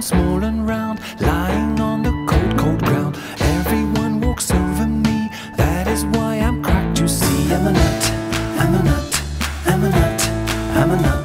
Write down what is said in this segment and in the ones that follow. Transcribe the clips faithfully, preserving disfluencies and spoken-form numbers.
grown small and round, lying on the cold, cold ground. Everyone walks over me, that is why I'm cracked, you see. I'm a nut, I'm a nut, I'm a nut, I'm a nut.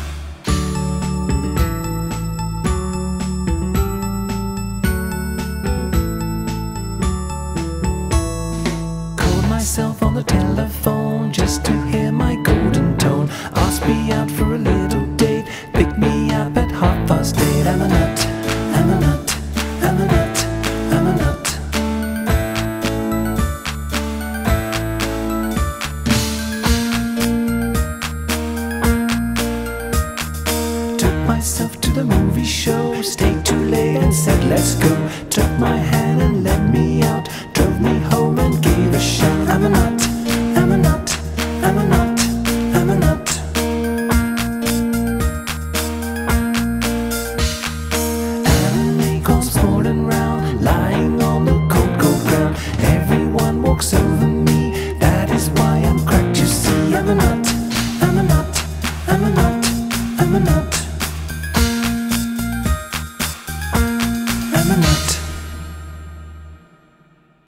Called myself on the telephone just to hear my golden tone. Asked me out for a little date, pick me up at half past eight. I'm a nut, I'm a nut, I'm a nut, I'm a nut. Took myself to the movie show, stayed too late and said let's go.